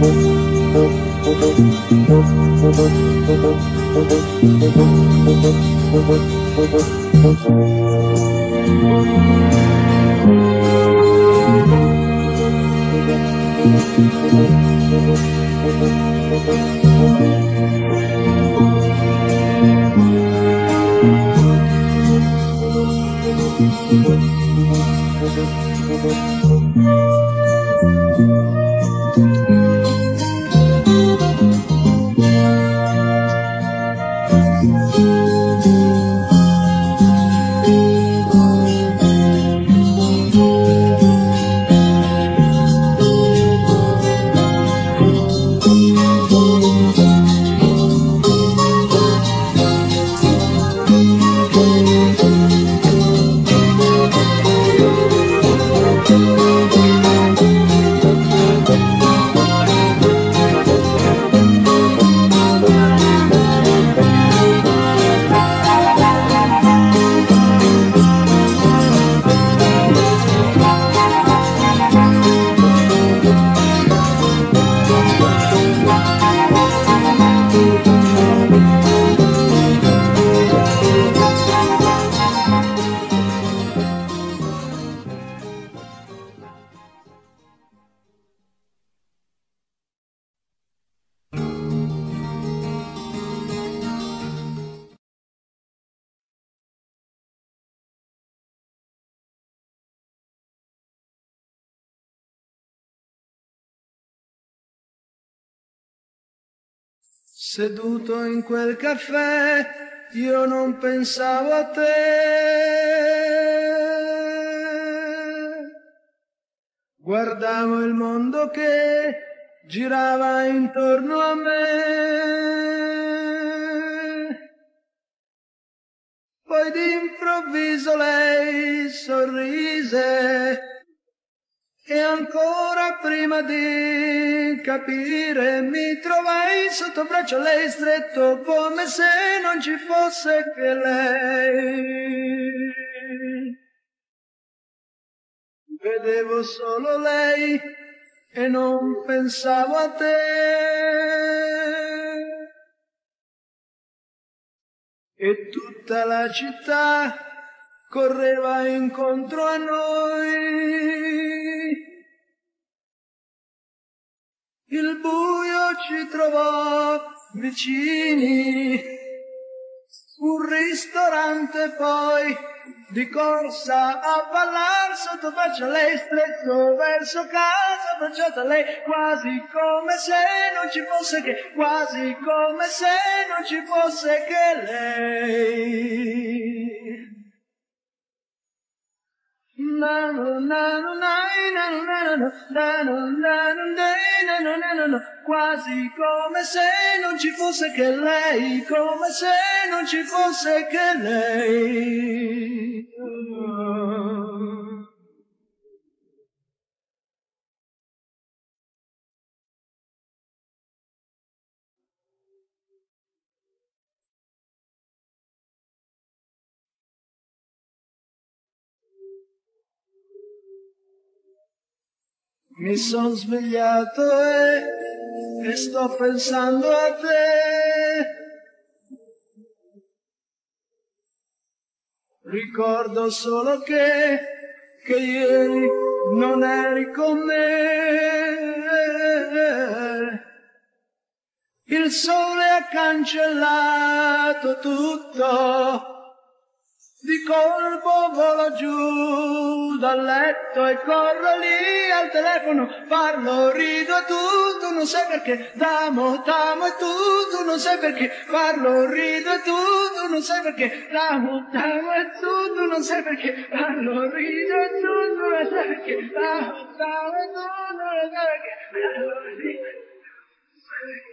Seduto in quel caffè, io non pensavo a te. Guardavo il mondo che girava intorno a me. Poi d'improvviso lei sorrise. E ancora prima di capire mi trovai sotto braccio a lei stretto come se non ci fosse che lei. Vedevo solo lei e non pensavo a te. E tutta la città correva incontro a noi. Il buio ci trovò vicini, un ristorante poi, di corsa a ballar sotto braccio a lei stretto verso casa, abbracciata a lei quasi come se non ci fosse che, quasi come se non ci fosse che lei. Quasi come se non ci fosse che lei, come se non ci fosse che lei. Mi son svegliato e sto pensando a te. Ricordo solo che ieri non eri con me. Il sole ha cancellato tutto. Di colpo volo giù dal letto e corro lì al telefono, parlo, rido e tu non sai perché, t'amo e tu non sai perché, parlo, rido e tu non sai perché, t'amo e tu non sai perché, parlo, rido e tu non sai perché, t'amo e tu non sai perché, parlo, rido e tu non sai perché.